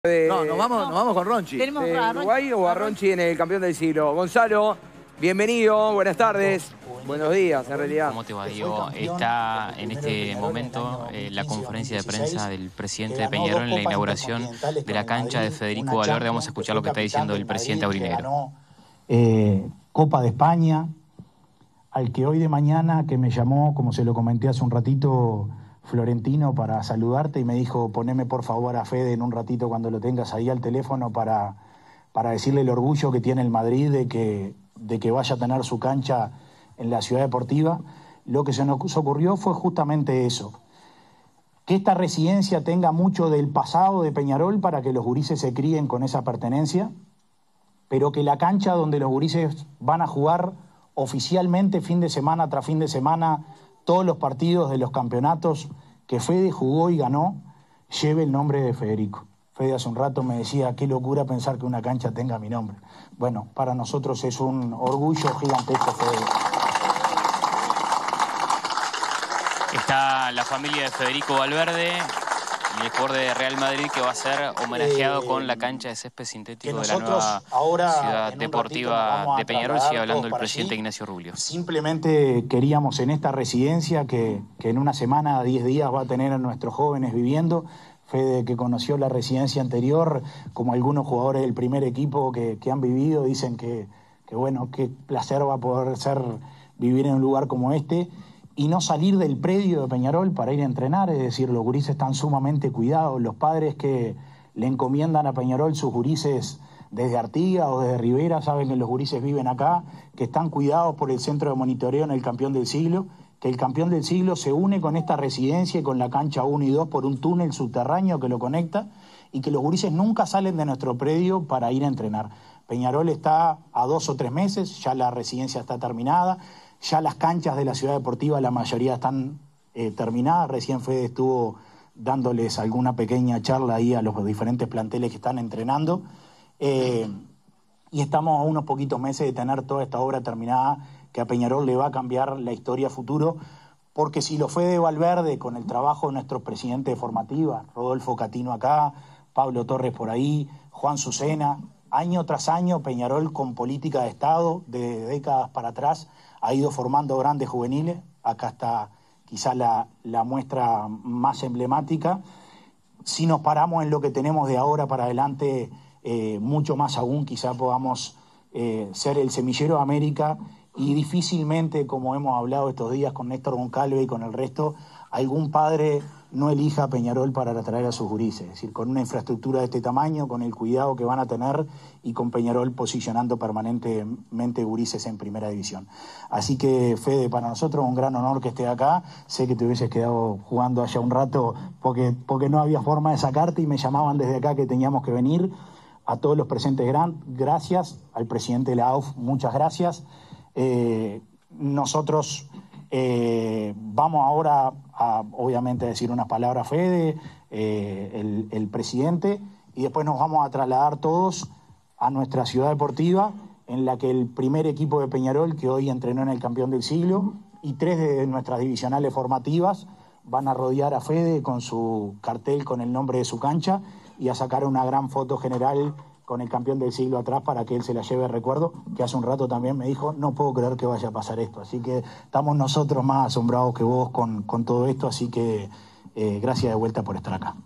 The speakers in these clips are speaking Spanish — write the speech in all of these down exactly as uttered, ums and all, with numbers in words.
De, no, nos vamos, no. nos vamos con Ronchi. ¿Tenemos ¿De a Uruguay o a Ronchi en el campeón del siglo? Gonzalo, bienvenido, buenas tardes. Buenos días, en realidad. ¿Cómo te va, Diego? Está en este momento eh, la conferencia de prensa del presidente de Peñarol en la inauguración de la cancha de Federico Valverde. Vamos a escuchar lo que está diciendo el presidente aurinegro. Eh, Copa de España, al que hoy de mañana, que me llamó, como se lo comenté hace un ratito, Florentino, para saludarte, y me dijo, poneme por favor a Fede en un ratito cuando lo tengas ahí al teléfono para, para decirle el orgullo que tiene el Madrid de que, de que vaya a tener su cancha en la Ciudad Deportiva. Lo que se nos ocurrió fue justamente eso, que esta residencia tenga mucho del pasado de Peñarol para que los gurises se críen con esa pertenencia, pero que la cancha donde los gurises van a jugar oficialmente fin de semana tras fin de semana todos los partidos de los campeonatos que Fede jugó y ganó, lleve el nombre de Federico. Fede hace un rato me decía, qué locura pensar que una cancha tenga mi nombre. Bueno, para nosotros es un orgullo gigantesco, Fede. Está la familia de Federico Valverde y el jugador de Real Madrid, que va a ser homenajeado eh, con la cancha de césped sintético de la nueva ahora, ciudad deportiva de Peñarol. Sigue hablando el presidente allí. Ignacio Rubio. Simplemente queríamos en esta residencia que, que en una semana, diez días, va a tener a nuestros jóvenes viviendo. Fede, que conoció la residencia anterior, como algunos jugadores del primer equipo que, que han vivido, dicen que, que bueno, qué placer va a poder ser vivir en un lugar como este y no salir del predio de Peñarol para ir a entrenar. Es decir, los gurises están sumamente cuidados. Los padres que le encomiendan a Peñarol sus gurises desde Artigas o desde Rivera saben que los gurises viven acá, que están cuidados por el centro de monitoreo en el campeón del siglo, que el campeón del siglo se une con esta residencia y con la cancha uno y dos por un túnel subterráneo que lo conecta, y que los gurises nunca salen de nuestro predio para ir a entrenar. Peñarol está a dos o tres meses, ya la residencia está terminada, ya las canchas de la Ciudad Deportiva, la mayoría están eh, terminadas. Recién Fede estuvo dándoles alguna pequeña charla ahí a los diferentes planteles que están entrenando. Eh, y estamos a unos poquitos meses de tener toda esta obra terminada, que a Peñarol le va a cambiar la historia futuro, porque si lo fue de Valverde con el trabajo de nuestros presidentes de formativa, Rodolfo Catino acá, Pablo Torres por ahí, Juan Sucena, año tras año Peñarol con política de Estado, de décadas para atrás, ha ido formando grandes juveniles. Acá está quizá la, la muestra más emblemática. Si nos paramos en lo que tenemos de ahora para adelante, eh, mucho más aún, quizá podamos eh, ser el semillero de América, y difícilmente, como hemos hablado estos días con Néstor Goncalves y con el resto, algún padre no elija a Peñarol para atraer a sus gurises. Es decir, con una infraestructura de este tamaño, con el cuidado que van a tener y con Peñarol posicionando permanentemente gurises en primera división. Así que, Fede, para nosotros es un gran honor que esté acá. Sé que te hubieses quedado jugando allá un rato porque, porque no había forma de sacarte y me llamaban desde acá que teníamos que venir. A todos los presentes, gran, gracias. Al presidente de la A U F, muchas gracias. Eh, nosotros eh, vamos ahora a, obviamente, decir unas palabras, Fede, eh, el, el presidente, y después nos vamos a trasladar todos a nuestra ciudad deportiva, en la que el primer equipo de Peñarol, que hoy entrenó en el campeón del siglo, y tres de nuestras divisionales formativas van a rodear a Fede con su cartel con el nombre de su cancha y a sacar una gran foto general con el campeón del siglo atrás para que él se la lleve de recuerdo, que hace un rato también me dijo, no puedo creer que vaya a pasar esto. Así que estamos nosotros más asombrados que vos con, con todo esto, así que eh, gracias de vuelta por estar acá.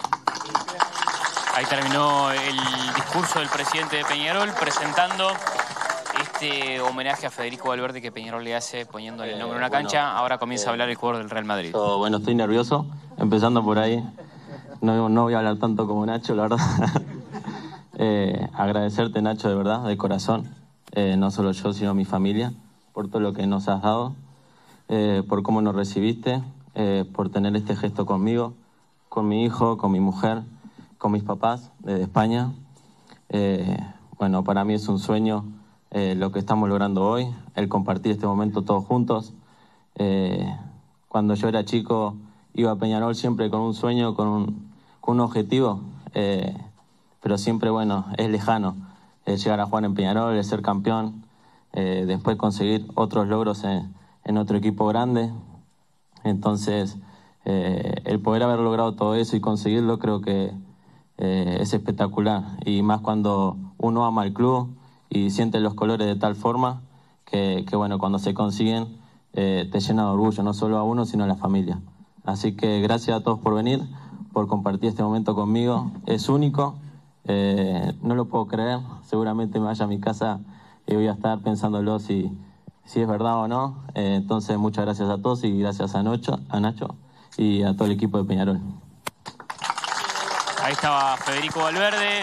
Ahí terminó el discurso del presidente de Peñarol presentando este homenaje a Federico Valverde que Peñarol le hace poniéndole el nombre en una cancha. Bueno, Ahora comienza eh, a hablar el jugador del Real Madrid. Yo, bueno, estoy nervioso, empezando por ahí. No, no voy a hablar tanto como Nacho, la verdad. Eh, agradecerte, Nacho, de verdad, de corazón, eh, no solo yo, sino mi familia, por todo lo que nos has dado, eh, por cómo nos recibiste, eh, por tener este gesto conmigo, con mi hijo, con mi mujer, con mis papás desde España. Eh, bueno, para mí es un sueño eh, lo que estamos logrando hoy, el compartir este momento todos juntos. Eh, cuando yo era chico iba a Peñarol siempre con un sueño, con un, con un objetivo, eh, pero siempre, bueno, es lejano eh, llegar a jugar en Peñarol, el ser campeón, eh, después conseguir otros logros en, en otro equipo grande. Entonces, eh, el poder haber logrado todo eso y conseguirlo, creo que, eh, es espectacular. Y más cuando uno ama el club y siente los colores de tal forma que, que bueno, cuando se consiguen eh, te llena de orgullo, no solo a uno, sino a la familia. Así que gracias a todos por venir, por compartir este momento conmigo. Es único, eh, no lo puedo creer. Seguramente me vaya a mi casa y voy a estar pensándolo si, si es verdad o no. Eh, entonces, muchas gracias a todos y gracias a Nacho, a Nacho y a todo el equipo de Peñarol. Ahí estaba Federico Valverde,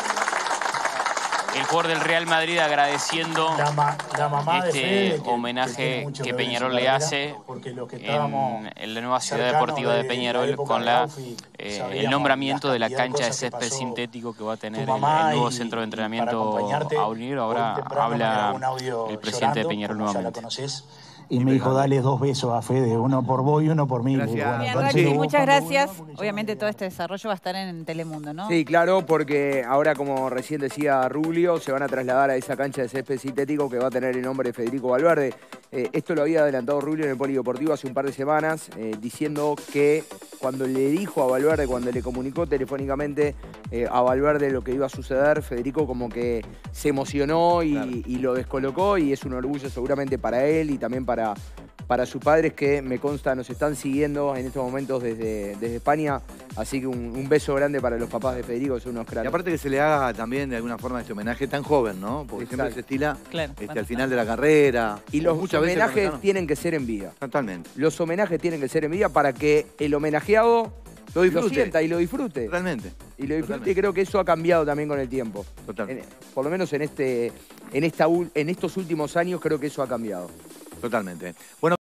el jugador del Real Madrid, agradeciendo La ma- la mamá de este Fede, que- que homenaje tiene mucho que que ver en Peñarol su le carrera, hace porque los que en, estábamos en la nueva ciudad cercanos deportiva de de- Peñarol de la época con de la, Raufi, eh, sabíamos el nombramiento la de la cantidad de cancha de cosas que césped pasó sintético que va a tener tu el, mamá el nuevo y- centro de y para entrenamiento acompañarte, Aunir. Ahora hoy temprano me grabó un habla audio el presidente llorando, de Peñarol como ya la nuevamente. conocés. Y me dijo, dale dos besos a Fede, uno por vos y uno por mí. Gracias. Le digo, bueno, Bien, entonces Rochi, vos muchas cuando gracias. vuelvas, porque ya Obviamente no todo queda- este desarrollo va a estar en Telemundo, ¿no? Sí, claro, porque ahora, como recién decía Rubio, se van a trasladar a esa cancha de césped sintético que va a tener el nombre de Federico Valverde. Eh, esto lo había adelantado Rubio en el Polideportivo hace un par de semanas, eh, diciendo que cuando le dijo a Valverde, cuando le comunicó telefónicamente eh, a Valverde lo que iba a suceder, Federico como que se emocionó y, Claro. y lo descolocó, y es un orgullo seguramente para él y también para, para sus padres, que me consta nos están siguiendo en estos momentos desde, desde España. Así que un, un beso grande para los papás de Federico, que son unos Y cráneos. aparte que se le haga también de alguna forma este homenaje tan joven, ¿no? Porque siempre Exacto. se estila Claro, este, bueno, al final de la carrera. Y los Muchas veces homenajes cuando- tienen que ser en vida. Totalmente. Los homenajes tienen que ser en vida para que el homenajeado Lo lo, disfrute. sienta y lo disfrute. Totalmente. Y lo disfrute, Totalmente. y creo que eso ha cambiado también con el tiempo. Totalmente. En- por lo menos en, este, en, esta, ul- en estos últimos años creo que eso ha cambiado. Totalmente. Bueno.